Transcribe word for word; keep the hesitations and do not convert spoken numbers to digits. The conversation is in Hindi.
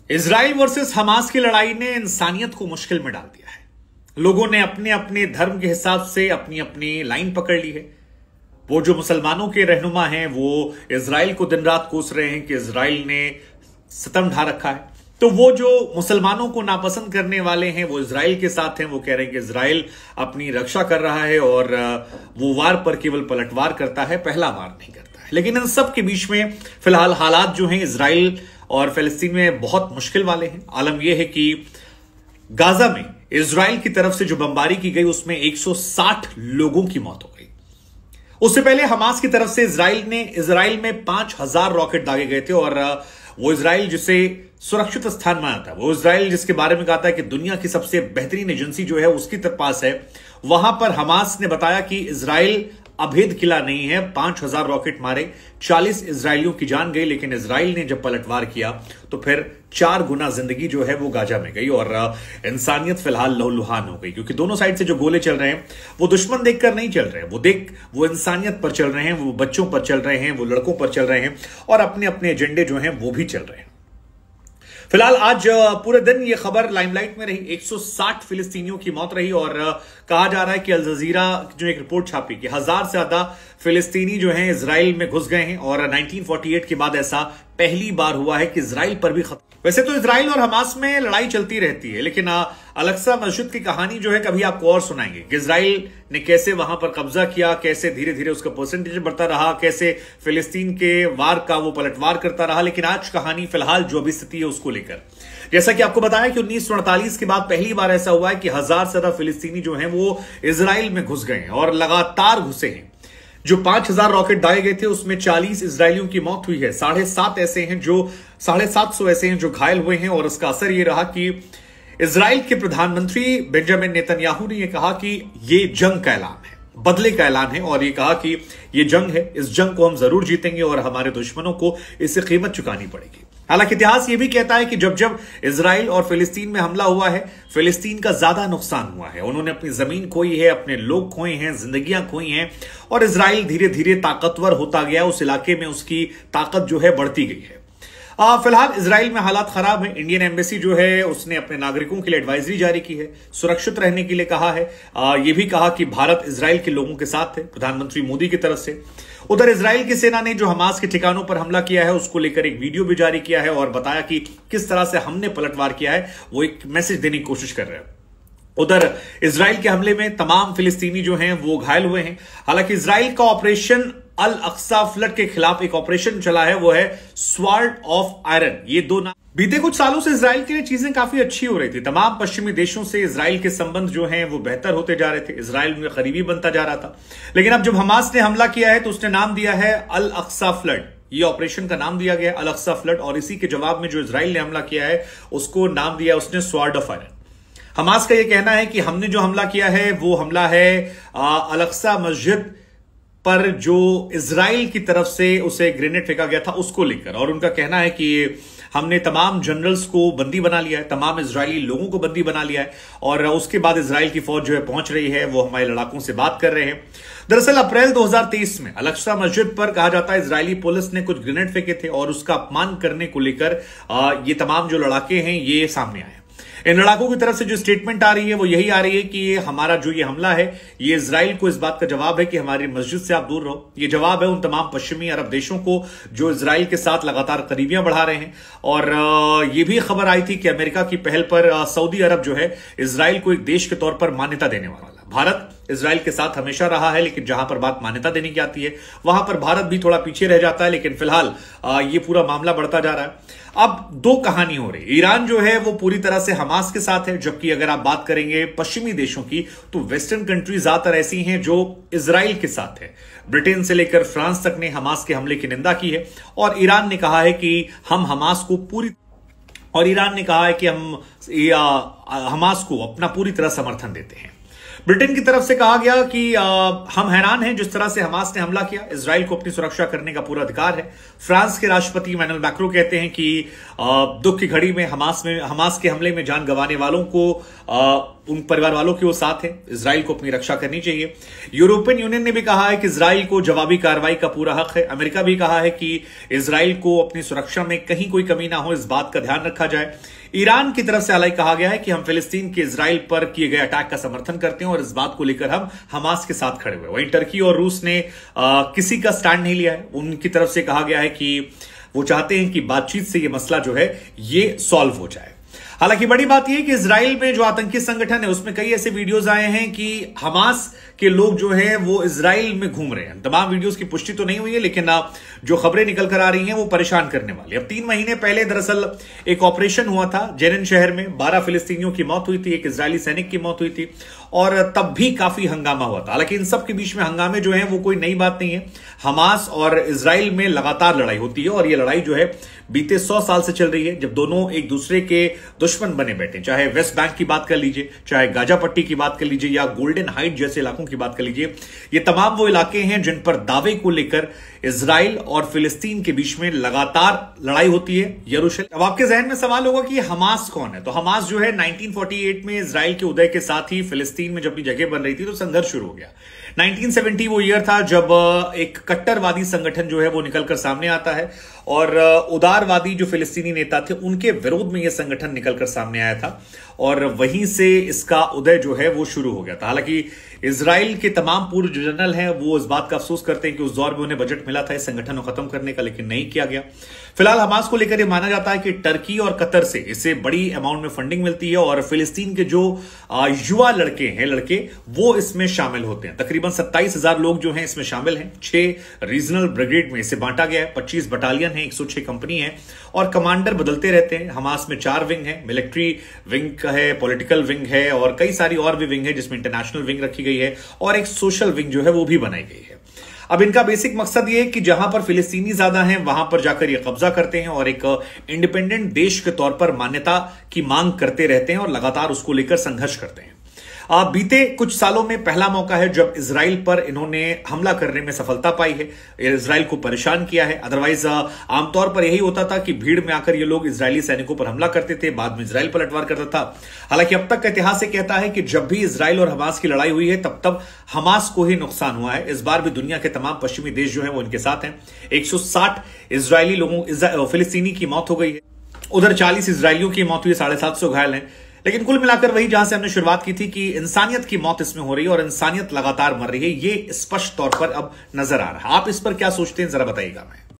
इजराइल वर्सेस हमास की लड़ाई ने इंसानियत को मुश्किल में डाल दिया है। लोगों ने अपने अपने धर्म के हिसाब से अपनी अपनी लाइन पकड़ ली है। वो जो मुसलमानों के रहनुमा हैं वो इजराइल को दिन रात कोस रहे हैं कि इजराइल ने सितम ढा रखा है, तो वो जो मुसलमानों को नापसंद करने वाले हैं वो इजराइल के साथ हैं। वो कह रहे हैं कि इजराइल अपनी रक्षा कर रहा है और वो वार पर केवल पलटवार करता है, पहला वार नहीं करता है। लेकिन इन सब के बीच में फिलहाल हालात जो हैं इजराइल और फिलिस्तीन में बहुत मुश्किल वाले हैं। आलम यह है कि गाजा में इजराइल की तरफ से जो बमबारी की गई उसमें एक सौ साठ लोगों की मौत हो गई। उससे पहले हमास की तरफ से इजराइल ने इजराइल में पांच हजार रॉकेट दागे गए थे और वो इजराइल जिसे सुरक्षित स्थान माना था, वो इजराइल जिसके बारे में कहा था कि दुनिया की सबसे बेहतरीन एजेंसी जो है उसकी पास है, वहां पर हमास ने बताया कि इजराइल अभेद किला नहीं है। पांच हजार रॉकेट मारे, चालीस इजरायलियों की जान गई। लेकिन इजराइल ने जब पलटवार किया तो फिर चार गुना जिंदगी जो है वो गाजा में गई और इंसानियत फिलहाल लहूलुहान हो गई, क्योंकि दोनों साइड से जो गोले चल रहे हैं वो दुश्मन देखकर नहीं चल रहे हैं, वो देख वो इंसानियत पर चल रहे हैं, वो बच्चों पर चल रहे हैं, वो लड़कों पर चल रहे हैं और अपने अपने एजेंडे जो हैं वो भी चल रहे हैं। फिलहाल आज पूरे दिन ये खबर लाइमलाइट में रही। एक सौ साठ फिलिस्तीनियों की मौत रही और कहा जा रहा है कि अल जजीरा जो एक रिपोर्ट छापी कि हजार से ज्यादा फिलिस्तीनी जो हैं इजराइल में घुस गए हैं और उन्नीस सौ अड़तालीस के बाद ऐसा पहली बार हुआ है कि इजराइल पर भी खतरा। वैसे तो इजराइल और हमास में लड़ाई चलती रहती है, लेकिन अल-अक्सा मस्जिद की कहानी जो है कभी आपको और सुनाएंगे कि इजराइल ने कैसे वहां पर कब्जा किया, कैसे धीरे धीरे उसका परसेंटेज बढ़ता रहा, कैसे फिलिस्तीन के वार का वो पलटवार करता रहा। लेकिन आज कहानी फिलहाल जो अभी स्थिति है उसको लेकर, जैसा कि आपको बताया कि उन्नीस सौ अड़तालीस के बाद पहली बार ऐसा हुआ है कि हजार से ज्यादा फिलिस्तीनी जो हैं वो इजराइल में घुस गए हैं और लगातार घुसे हैं। जो पांच हजार रॉकेट दागे गए थे उसमें चालीस इजरायलियों की मौत हुई है, साढ़े सात ऐसे हैं जो साढ़े सात सौ ऐसे हैं जो घायल हुए हैं। और इसका असर यह रहा कि इजराइल के प्रधानमंत्री बेंजामिन नेतन्याहू ने यह कहा कि यह जंग का ऐलान है, बदले का ऐलान है और ये कहा कि ये जंग है, इस जंग को हम जरूर जीतेंगे और हमारे दुश्मनों को इससे कीमत चुकानी पड़ेगी। हालांकि इतिहास ये भी कहता है कि जब जब इजराइल और फिलिस्तीन में हमला हुआ है, फिलिस्तीन का ज्यादा नुकसान हुआ है। उन्होंने अपनी जमीन खोई है, अपने लोग खोए हैं, जिंदगियां खोई हैं और इजराइल धीरे धीरे ताकतवर होता गया, उस इलाके में उसकी ताकत जो है बढ़ती गई है। फिलहाल इजराइल में हालात खराब है। इंडियन एम्बेसी जो है उसने अपने नागरिकों के लिए एडवाइजरी जारी की है, सुरक्षित रहने के लिए कहा है। यह भी कहा कि भारत इजराइल के लोगों के साथ है, प्रधानमंत्री मोदी की तरफ से। उधर इजराइल की सेना ने जो हमास के ठिकानों पर हमला किया है उसको लेकर एक वीडियो भी जारी किया है और बताया कि किस तरह से हमने पलटवार किया है, वो एक मैसेज देने की कोशिश कर रहे हैं। उधर इजराइल के हमले में तमाम फिलिस्तीनी जो हैं वो घायल हुए हैं। हालांकि इजराइल का ऑपरेशन अल अक्सा फ्लड के खिलाफ एक ऑपरेशन चला है, वो है स्वॉर्ड ऑफ आयरन। ये दो नाम बीते कुछ सालों से इजराइल के लिए चीजें काफी अच्छी हो रही थी। तमाम पश्चिमी देशों से इजराइल के संबंध जो हैं वो बेहतर होते जा रहे थे, इजराइल में करीबी बनता जा रहा था। लेकिन अब जब हमास ने हमला किया है तो उसने नाम दिया है अल अक्सा फ्लड, ये ऑपरेशन का नाम दिया गया अल अक्सा फ्लड और इसी के जवाब में जो इजराइल ने हमला किया है उसको नाम दिया उसने स्वॉर्ड ऑफ आयरन। हमास का यह कहना है कि हमने जो हमला किया है वो हमला है अल अक्सा मस्जिद पर जो इजराइल की तरफ से उसे ग्रेनेड फेंका गया था उसको लेकर। और उनका कहना है कि हमने तमाम जनरल्स को बंदी बना लिया है, तमाम इजरायली लोगों को बंदी बना लिया है और उसके बाद इजराइल की फौज जो है पहुंच रही है, वो हमारे लड़ाकों से बात कर रहे हैं। दरअसल अप्रैल दो हज़ार तेईस में अल अक्सा मस्जिद पर कहा जाता है इजरायली पुलिस ने कुछ ग्रेनेड फेंके थे और उसका अपमान करने को लेकर ये तमाम जो लड़ाके हैं ये सामने आए। इन लड़ाकों की तरफ से जो स्टेटमेंट आ रही है वो यही आ रही है कि ये हमारा जो ये हमला है ये इजराइल को इस बात का जवाब है कि हमारी मस्जिद से आप दूर रहो। ये जवाब है उन तमाम पश्चिमी अरब देशों को जो इजराइल के साथ लगातार करीबियां बढ़ा रहे हैं। और ये भी खबर आई थी कि अमेरिका की पहल पर सऊदी अरब जो है इजराइल को एक देश के तौर पर मान्यता देने वाला। भारत इजराइल के साथ हमेशा रहा है, लेकिन जहां पर बात मान्यता देने की आती है वहां पर भारत भी थोड़ा पीछे रह जाता है। लेकिन फिलहाल ये पूरा मामला बढ़ता जा रहा है। अब दो कहानी हो रही है। ईरान जो है वो पूरी तरह से हमास के साथ है, जबकि अगर आप बात करेंगे पश्चिमी देशों की तो वेस्टर्न कंट्रीज ज्यादातर ऐसी हैं जो इजराइल के साथ है। ब्रिटेन से लेकर फ्रांस तक ने हमास के हमले की निंदा की है और ईरान ने कहा है कि हम हमास को पूरी और ईरान ने कहा है कि हम या, हमास को अपना पूरी तरह समर्थन देते हैं। ब्रिटेन की तरफ से कहा गया कि आ, हम हैरान हैं जिस तरह से हमास ने हमला किया, इजराइल को अपनी सुरक्षा करने का पूरा अधिकार है। फ्रांस के राष्ट्रपति इमैनुअल मैक्रों कहते हैं कि आ, दुख की घड़ी में हमास में हमास के हमले में जान गंवाने वालों को आ, उन परिवार वालों के वो साथ हैं। इजराइल को अपनी रक्षा करनी चाहिए। यूरोपियन यूनियन ने भी कहा है कि इजराइल को जवाबी कार्रवाई का पूरा हक है। अमेरिका भी कहा है कि इजराइल को अपनी सुरक्षा में कहीं कोई कमी ना हो, इस बात का ध्यान रखा जाए। ईरान की तरफ से हालांकि कहा गया है कि हम फिलिस्तीन के इजराइल पर किए गए अटैक का समर्थन करते हैं और इस बात को लेकर हम हमास के साथ खड़े हुए। वहीं टर्की और रूस ने आ, किसी का स्टैंड नहीं लिया है। उनकी तरफ से कहा गया है कि वो चाहते हैं कि बातचीत से यह मसला जो है ये सॉल्व हो जाए। हालांकि बड़ी बात यह है कि इजराइल में जो आतंकी संगठन है उसमें कई ऐसे वीडियोस आए हैं कि हमास के लोग जो हैं वो इजराइल में घूम रहे हैं। तमाम वीडियोस की पुष्टि तो नहीं हुई है, लेकिन जो खबरें निकल कर आ रही हैं वो परेशान करने वाली। अब तीन महीने पहले दरअसल एक ऑपरेशन हुआ था जेनिन शहर में, बारह फिलिस्तीनियों की मौत हुई थी, एक इजरायली सैनिक की मौत हुई थी और तब भी काफी हंगामा हुआ था। हालांकि इन सब के बीच में हंगामे जो है वो कोई नई बात नहीं है। हमास और इजराइल में लगातार लड़ाई होती है और ये लड़ाई जो है बीते सौ साल से चल रही है, जब दोनों एक दूसरे के दुश्मन बने बैठे। चाहे वेस्ट बैंक की बात कर लीजिए, चाहे गाजा पट्टी की बात कर लीजिए या गोल्डन हाइट जैसे इलाकों की बात कर लीजिए, ये तमाम वो इलाके हैं जिन पर दावे को लेकर इजराइल और फिलिस्तीन के बीच में लगातार लड़ाई होती है। यरूशलेम। अब आपके जहन में सवाल होगा कि हमास कौन है? तो हमास जो है नाइनटीन फोर्टी एट में इजराइल के उदय के साथ ही फिलिस्तीन में जब अपनी जगह बन रही थी तो संघर्ष शुरू हो गया। नाइनटीन सेवेंटी वो ईयर था जब एक कट्टरवादी संगठन जो है वो निकलकर सामने आता है और उदारवादी जो फिलिस्तीनी नेता थे उनके विरोध में यह संगठन निकलकर सामने आया था और वहीं से इसका उदय जो है वो शुरू हो गया था। हालांकि इजराइल के तमाम पूर्व जनरल हैं वो इस बात का अफसोस करते हैं कि उस दौर में उन्हें बजट मिला था इस संगठन को खत्म करने का, लेकिन नहीं किया गया। फिलहाल हमास को लेकर यह माना जाता है कि टर्की और कतर से इसे बड़ी अमाउंट में फंडिंग मिलती है और फिलिस्तीन के जो युवा लड़के हैं लड़के वो इसमें शामिल होते हैं। तकरीबन सत्ताईस हजार लोग जो हैं इसमें शामिल हैं। छह रीजनल ब्रिगेड में इसे बांटा गया है, पच्चीस बटालियन है, एक सौ छह कंपनी है और कमांडर बदलते रहते हैं। हमास में चार विंग है, मिलिट्री विंग है, पॉलिटिकल विंग है और कई सारी और भी विंग है जिसमें इंटरनेशनल विंग रखी गई है और एक सोशल विंग जो है वो भी बनाई गई है। अब इनका बेसिक मकसद ये है कि जहां पर फिलिस्तीनी ज्यादा हैं वहां पर जाकर ये कब्जा करते हैं और एक इंडिपेंडेंट देश के तौर पर मान्यता की मांग करते रहते हैं और लगातार उसको लेकर संघर्ष करते हैं। आ, बीते कुछ सालों में पहला मौका है जब इजराइल पर इन्होंने हमला करने में सफलता पाई है, इजराइल को परेशान किया है। अदरवाइज आमतौर पर यही होता था कि भीड़ में आकर ये लोग इजरायली सैनिकों पर हमला करते थे, बाद में इजराइल पलटवार करता था। हालांकि अब तक का इतिहास ये कहता है कि जब भी इजराइल और हमास की लड़ाई हुई है तब तब हमास को ही नुकसान हुआ है। इस बार भी दुनिया के तमाम पश्चिमी देश जो है वो इनके साथ हैं। एक सौ साठ इजरायली लोगों फिलिस्तीनी की मौत हो गई है, उधर चालीस इजरायलियों की मौत हुई, साढ़े सात सौ घायल हैं। लेकिन कुल मिलाकर वही जहां से हमने शुरुआत की थी कि इंसानियत की मौत इसमें हो रही है और इंसानियत लगातार मर रही है, ये स्पष्ट तौर पर अब नजर आ रहा है। आप इस पर क्या सोचते हैं जरा बताइएगा। मैं